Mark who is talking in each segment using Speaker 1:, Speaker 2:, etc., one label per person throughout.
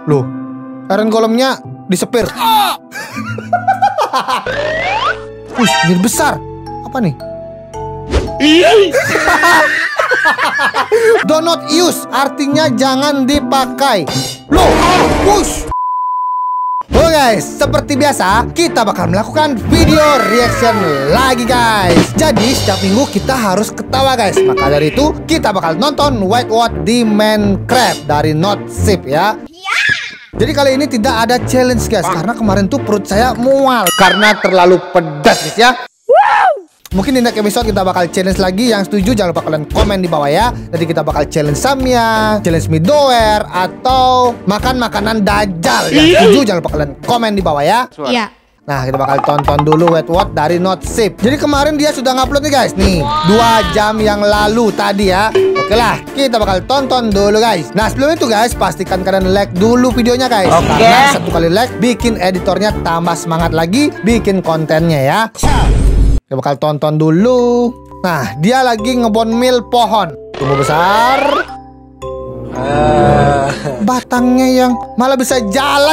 Speaker 1: Loh, Iron Golemnya disepir. Wih, jadi besar. Apa nih? Do not use, artinya jangan dipakai. Loh, push. Oke guys, seperti biasa kita bakal melakukan video reaction lagi guys. Jadi setiap minggu kita harus ketawa guys. Maka dari itu kita bakal nonton White What di Minecraft dari Notsip ya. Jadi kali ini tidak ada challenge guys, karena kemarin tuh perut saya mual karena terlalu pedas guys ya. Mungkin di next episode kita bakal challenge lagi. Yang setuju jangan lupa kalian komen di bawah ya. Jadi kita bakal challenge Samya, challenge Midoer, atau makan makanan Dajjal. Yang setuju jangan lupa kalian komen di bawah ya.
Speaker 2: Iya.
Speaker 1: Nah, kita bakal tonton dulu White What dari Notsip. Jadi kemarin dia sudah ngupload nih guys. Nih, 2 jam yang lalu tadi ya. Oke lah, kita bakal tonton dulu guys. Nah, sebelum itu guys, pastikan kalian like dulu videonya guys. Karena satu kali like bikin editornya tambah semangat lagi bikin kontennya ya. Kita bakal tonton dulu. Nah, dia lagi ngebonmil pohon. Tumbuh besar. Batangnya yang malah bisa jalan.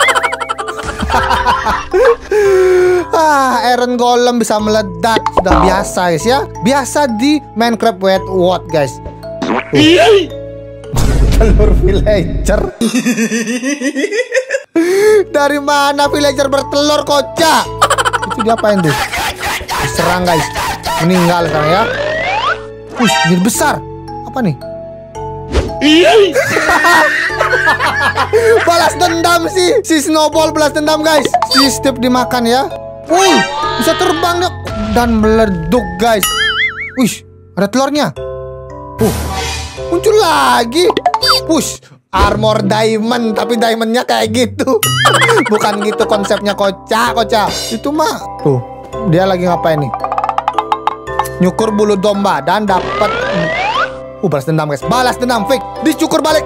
Speaker 1: Iron Golem bisa meledak. Sudah biasa guys ya. Biasa di Minecraft White What guys. Telur villager. Dari mana villager bertelur kocak? Itu diapain tuh? Diserang guys. Meninggal sekarang ya. Wih, jadi besar. Apa nih? Balas dendam sih. Si Snowball balas dendam guys. Si Steve dimakan ya. Wih, bisa terbang dong. Dan meleduk guys. Wih, ada telurnya. Muncul lagi. Push. Armor diamond. Tapi diamondnya kayak gitu. Bukan gitu konsepnya kocak. Itu mah. Tuh, dia lagi ngapain nih? Nyukur bulu domba. Dan dapat. Balas dendam guys. Balas dendam fake. Dicukur balik.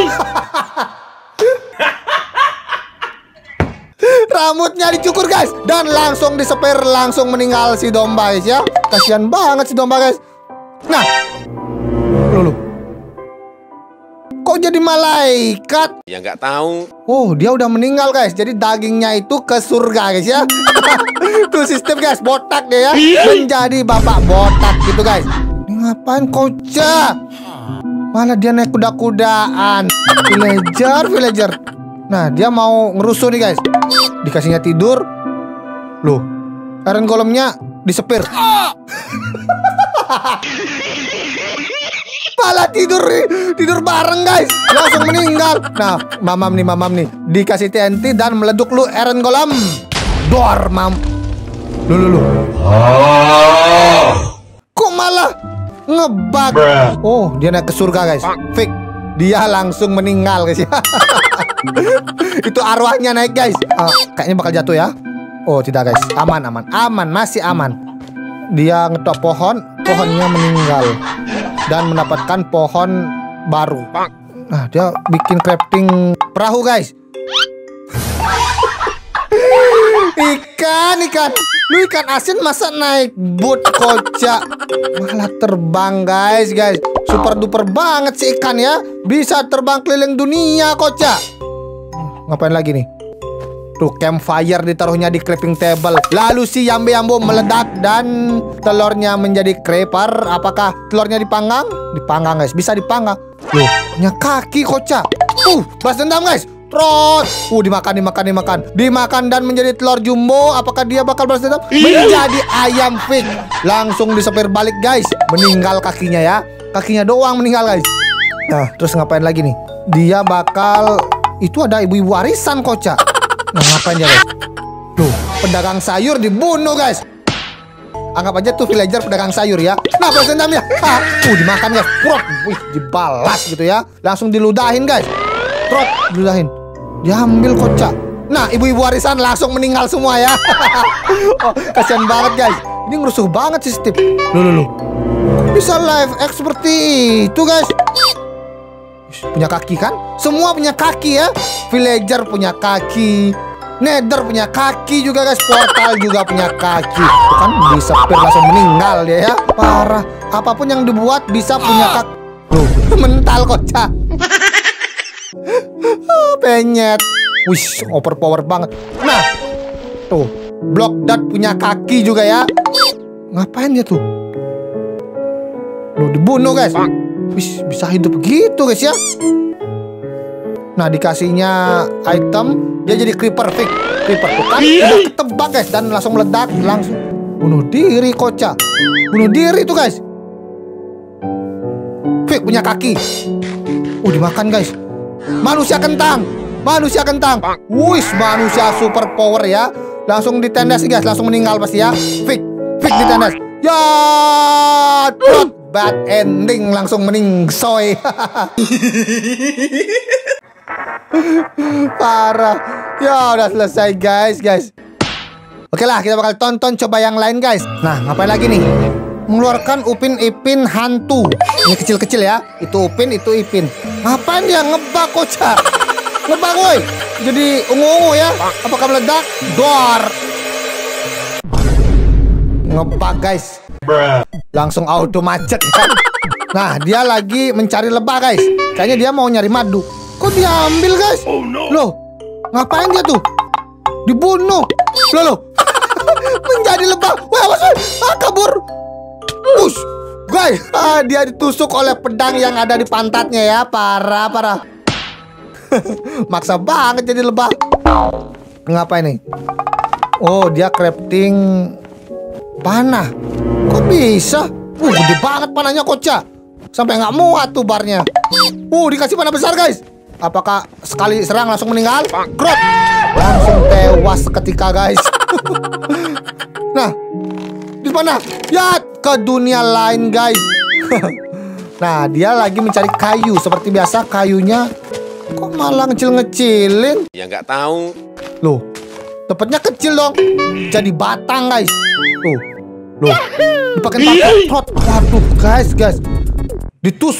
Speaker 1: Rambutnya dicukur guys. Dan langsung disepir. Langsung meninggal si domba guys ya. Kasihan banget si domba guys. Nah. Loh. Kok jadi malaikat?
Speaker 3: Ya nggak tahu.
Speaker 1: Oh, dia udah meninggal guys. Jadi dagingnya itu ke surga guys ya. Tuh sistem guys. Botak dia ya. Menjadi bapak botak gitu guys. Ini ngapain kocak? Malah dia naik kuda-kudaan. Villager. Nah, dia mau ngerusuh nih guys. Dikasihnya tidur. Loh, Iron Golemnya disepir. Malah tidur bareng guys. Langsung meninggal. Nah, mamam nih. Dikasih TNT dan meleduk lu Iron Golem. Dor, mam. Lu. Kok malah ngebug? Oh, dia naik ke surga guys. Fake. Dia langsung meninggal guys ya. Itu arwahnya naik guys. Kayaknya bakal jatuh ya. Oh, tidak guys. Aman. Masih aman. Dia ngetok pohon. Pohonnya meninggal. Dan mendapatkan pohon baru. Nah, dia bikin crafting perahu guys. Ikan. Lu ikan asin masa naik boat kocak? Malah terbang guys. Super duper banget si ikan ya. Bisa terbang keliling dunia kocak. Ngapain lagi nih? Tuh, campfire ditaruhnya di crafting table. Lalu si Yambo meledak dan telurnya menjadi creeper. Apakah telurnya dipanggang? Dipanggang guys, bisa dipanggang. Loh, punya kaki kocak. Balas dendam guys. Terus, dimakan dan menjadi telur jumbo. Apakah dia bakal balas dendam? Menjadi ayam fake. Langsung disepir balik guys. Meninggal kakinya ya. Kakinya doang meninggal guys. Nah, terus ngapain lagi nih? Dia bakal. Itu ada ibu-ibu warisan kocak. Nah, ngapain dia guys? Tuh, pedagang sayur dibunuh guys. Anggap aja tuh villager pedagang sayur ya. Nah, balas dendamnya. Dimakan guys. Prot. Wih, dibalas gitu ya. Langsung diludahin guys. Prot, diludahin. Diambil kocak. Nah, ibu-ibu warisan langsung meninggal semua ya. Kasihan banget guys. Ini ngerusuh banget sih Steve. Loh. Bisa live X seperti itu guys. Punya kaki kan? Semua punya kaki ya. Villager punya kaki. Nether punya kaki juga guys. Portal juga punya kaki. Itu kan disepir langsung meninggal dia ya. Parah. Apapun yang dibuat bisa punya kaki. Mental kocak. Penyet. Wih, overpower banget. Nah, tuh, Block Dart punya kaki juga ya. Ngapain dia tuh? Loh, dibunuh guys. Wih, bisa hidup gitu guys ya. Nah, dikasihnya item, dia jadi creeper fix. Creeper tuh kan udah ketebak guys, dan langsung meledak, langsung bunuh diri kocak. Bunuh diri tuh guys. Fix punya kaki. Dimakan guys. Manusia kentang. Manusia kentang. Wih, manusia super power ya. Langsung ditindas guys, langsung meninggal pasti ya. Fix ditindas. Ya, bad ending, langsung meningsoy. Parah. Ya udah selesai guys. Oke lah, kita bakal tonton coba yang lain guys. Nah, ngapain lagi nih? Mengeluarkan Upin Ipin hantu. Ini kecil-kecil ya. Itu Upin, itu Ipin. Ngapain dia ngebak kocak? Ngebak woi. Jadi ungu-ungu ya. Apakah meledak? Dor. Ngebak guys. Langsung auto macet kan. Nah, dia lagi mencari lebah guys. Kayaknya dia mau nyari madu. Kok diambil guys? Loh, ngapain dia tuh? Dibunuh. Loh. Menjadi lebah. Wah, kabur. Push. Guys, dia ditusuk oleh pedang yang ada di pantatnya ya. Parah. Maksa banget jadi lebah. Ngapain nih? Oh, dia crafting panah. Kok bisa? Gede banget panahnya kocak. Sampai nggak muat tuh barnya. Dikasih panah besar guys. Apakah sekali serang langsung meninggal? Krot. Langsung tewas seketika guys. Nah, di mana? Ya, ke dunia lain guys. Nah, dia lagi mencari kayu. Seperti biasa kayunya kok malah ngecil-ngecilin?
Speaker 2: Ya nggak tahu.
Speaker 1: Loh, dapatnya kecil dong. Jadi batang guys. Tuh. Loh, dipakai trot. Waduh guys. Ditus.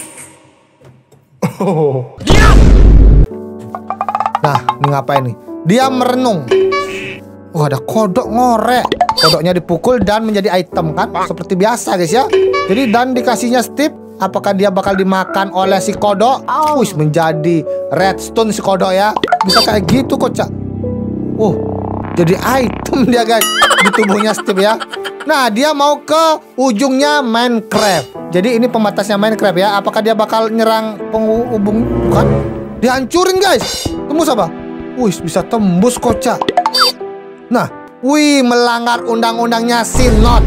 Speaker 1: Nah, ini ngapain nih? Dia merenung. Ada kodok ngorek. Kodoknya dipukul dan menjadi item kan? Seperti biasa guys ya. Jadi dan dikasihnya Steve. Apakah dia bakal dimakan oleh si kodok? Wih, menjadi redstone si kodok ya. Bisa kayak gitu kocak. Jadi item dia guys di tubuhnya Steve ya. Nah, dia mau ke ujungnya Minecraft. Jadi ini pembatasnya Minecraft ya. Apakah dia bakal nyerang penghubung? Bukan. Dihancurin guys. Tembus apa? Wih, bisa tembus kocak. Nah, melanggar undang-undangnya Sinot.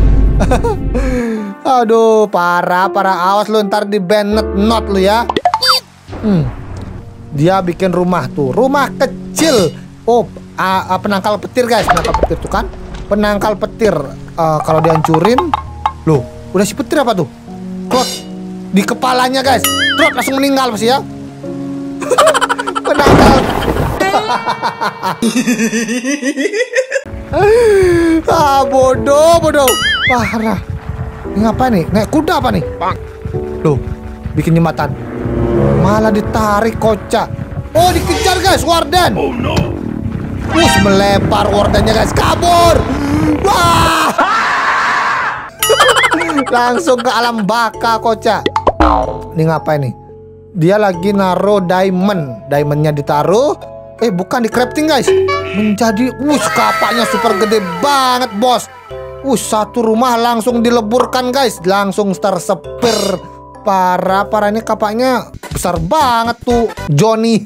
Speaker 1: Aduh, parah. Awas lu ntar di banned not lu ya. Dia bikin rumah tuh. Rumah kecil. Penangkal petir guys. Penangkal petir tuh kan. Penangkal petir. Kalau dihancurin. Loh, udah si petir apa tuh? Klot. Di kepalanya guys. Klot langsung meninggal pasti ya. Penangkal. Bodoh. Parah. Ini ngapain nih? Naik kuda apa nih? Loh, bikin jembatan. Malah ditarik kocak. Dikejar guys, Warden. Melebar wardennya guys, kabur. Wah. Langsung ke alam baka kocak. Ini ngapain nih? Dia lagi naruh diamond. Diamondnya ditaruh. Bukan di crafting guys. Menjadi kapaknya super gede banget bos. Satu rumah langsung dileburkan guys. Langsung tersepir. Parah ini kapaknya besar banget tuh Johnny.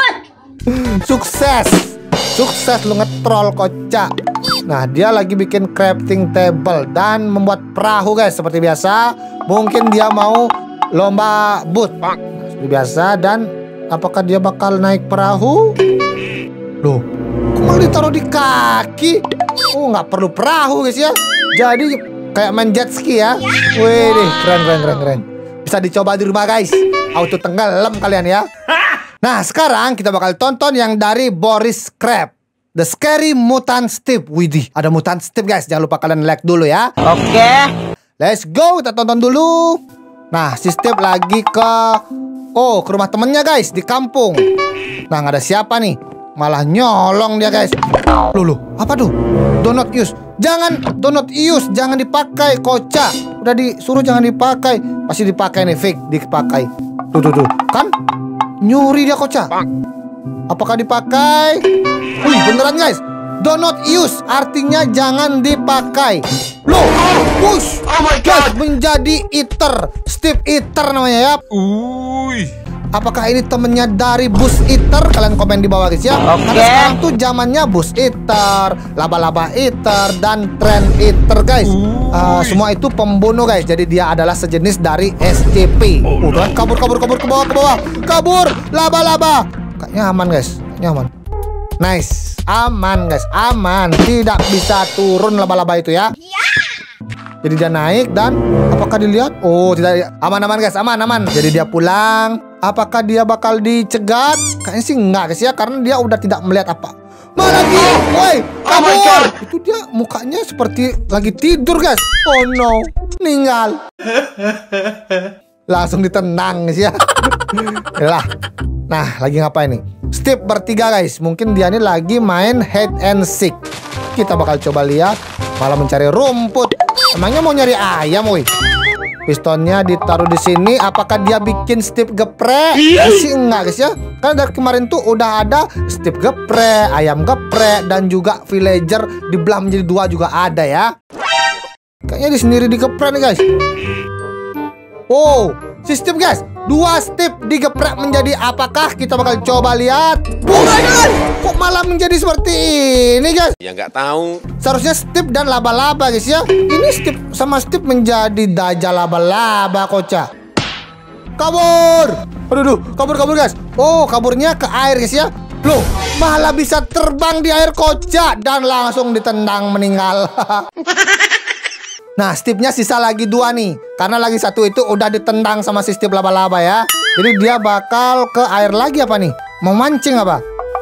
Speaker 1: Sukses lu ngetrol kocak. Nah, dia lagi bikin crafting table dan membuat perahu guys. Seperti biasa. Mungkin dia mau lomba boot. Seperti biasa. Dan apakah dia bakal naik perahu? Loh, kok malah ditaruh di kaki? Nggak perlu perahu guys ya. Jadi kayak main jet ski ya. Wih deh, keren. Bisa dicoba di rumah guys. Auto tenggelam kalian ya. Nah, sekarang kita bakal tonton yang dari Boris Crab, The Scary Mutant Steve. Widih, ada Mutant Steve guys. Jangan lupa kalian like dulu ya. Oke. Let's go, kita tonton dulu. Nah, si Steve lagi ke rumah temennya guys, di kampung. Nah, nggak ada siapa nih. Malah nyolong dia guys. Loh, apa tuh? Do not use. Jangan dipakai kocak. Udah disuruh jangan dipakai. Pasti dipakai nih, fake dipakai. Tuh. Kan? Nyuri dia kocak. Apakah dipakai? Wih, beneran guys. Do not use artinya jangan dipakai. Loh, push. Guys, menjadi eater. Steve Eater namanya ya. Apakah ini temennya dari Bus Eater? Kalian komen di bawah guys ya. Karena sekarang tuh zamannya Bus Eater, laba-laba Eater, dan Trend Eater guys. Semua itu pembunuh guys. Jadi dia adalah sejenis dari SCP. Udah kabur ke bawah. Kabur laba-laba. Kayaknya aman guys. Kayaknya aman. Nice. Aman guys. Aman. Tidak bisa turun laba-laba itu ya. Jadi dia naik dan apakah dilihat? Oh, tidak. Aman guys. Aman. Jadi dia pulang. Apakah dia bakal dicegat? Kayaknya sih enggak guys ya, karena dia udah tidak melihat apa. Malah lagi, woi, kabur. Itu dia mukanya seperti lagi tidur guys. Oh no, meninggal. Langsung ditendang guys ya. Yalah. Nah, lagi ngapain nih? Steve bertiga guys. Mungkin dia ini lagi main hide and seek. Kita bakal coba lihat. Malah mencari rumput. Emangnya mau nyari ayam woi? Pistonnya ditaruh di sini. Apakah dia bikin Steve geprek? Sih enggak guys ya. Karena dari kemarin tuh udah ada Steve geprek, ayam geprek, dan juga villager dibelah menjadi 2 juga ada ya. Kayaknya di sendiri digeprek nih guys. Oh, si Steve guys. 2 Steve digeprek menjadi apakah? Kita bakal coba lihat. Kok malah menjadi seperti ini guys? Ya nggak tahu. Seharusnya Steve dan laba-laba guys ya. Ini Steve sama Steve menjadi dajal laba-laba kocak. Kabur. Aduh, kabur guys. Oh, kaburnya ke air guys ya. Loh, malah bisa terbang di air kocak dan langsung ditendang meninggal. Nah, Steve-nya sisa lagi 2 nih. Karena lagi 1 itu udah ditendang sama si Steve laba-laba ya. Jadi dia bakal ke air lagi apa nih? Mau mancing apa?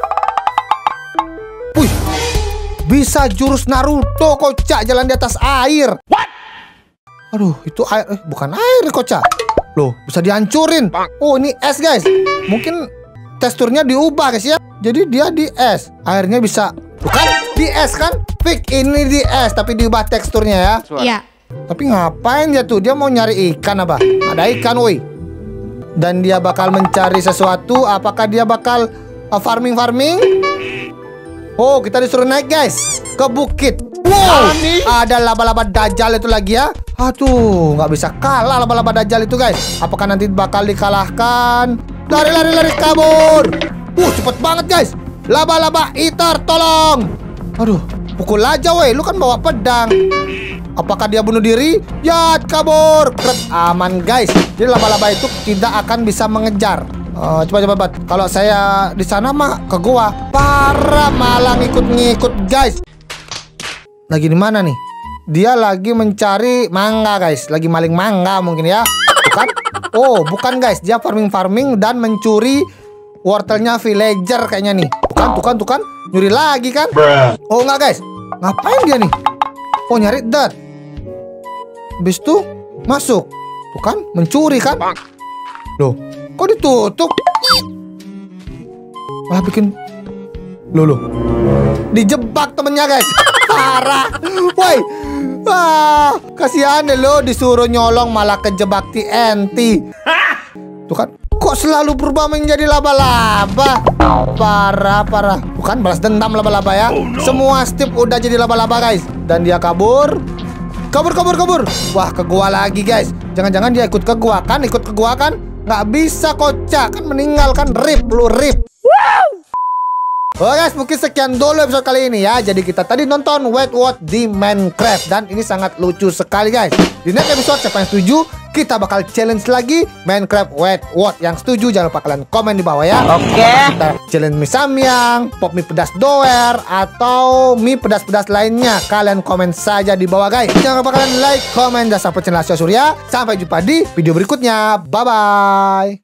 Speaker 1: Wih, bisa jurus Naruto kocak jalan di atas air. What? Aduh, itu air. Bukan air kocak. Loh, bisa dihancurin. Oh, ini es guys. Mungkin teksturnya diubah guys ya. Jadi dia di es. Airnya bisa. Bukan di es kan? Fix ini di es tapi diubah teksturnya ya.
Speaker 2: Iya.
Speaker 1: Tapi ngapain dia tuh? Dia mau nyari ikan apa? Ada ikan woi. Dan dia bakal mencari sesuatu. Apakah dia bakal farming? Oh, kita disuruh naik guys ke bukit. Wow, ada laba-laba dajal itu lagi ya. Aduh, nggak bisa kalah laba-laba dajal itu guys. Apakah nanti bakal dikalahkan? Lari kabur. Cepet banget guys. Laba-laba eater, tolong. Aduh, pukul aja woi, lu kan bawa pedang. Apakah dia bunuh diri? Ya, kabur. Aman guys. Jadi laba-laba itu tidak akan bisa mengejar. Coba. Kalau saya di sana mah ke gua. Parah, malah ngikut guys. Lagi di mana nih? Dia lagi mencari mangga guys. Lagi maling mangga mungkin ya. Bukan? Oh, bukan guys. Dia farming dan mencuri wortelnya villager kayaknya nih. Tukan. Nyuri lagi kan? Oh enggak guys. Ngapain dia nih? Oh, nyari dirt. Habis itu masuk. Tuh kan, mencuri kan? Loh, kok ditutup? Malah bikin Loh. Dijebak temennya guys. Parah. Woi. Kasihan deh lo disuruh nyolong malah kejebak TNT. Tuh kan. Kok selalu berubah menjadi laba-laba? Parah. Bukan balas dendam laba-laba ya. Semua Steve udah jadi laba-laba guys. Dan dia kabur. Wah, ke gua lagi guys. Jangan-jangan dia ikut ke gua kan? Nggak bisa kocak. Kan meninggal kan. Rip. Oke guys, mungkin sekian dulu episode kali ini ya. Jadi kita tadi nonton Wet What di Minecraft. Dan ini sangat lucu sekali guys. Di next episode siapa yang setuju, kita bakal challenge lagi Minecraft Wet What. Yang setuju jangan lupa kalian komen di bawah ya. Oke. Kita challenge mie samyang, pop mie pedas doer, atau mie pedas-pedas lainnya. Kalian komen saja di bawah guys. Jangan lupa kalian like, komen, dan subscribe channel Asia Surya. Sampai jumpa di video berikutnya. Bye-bye.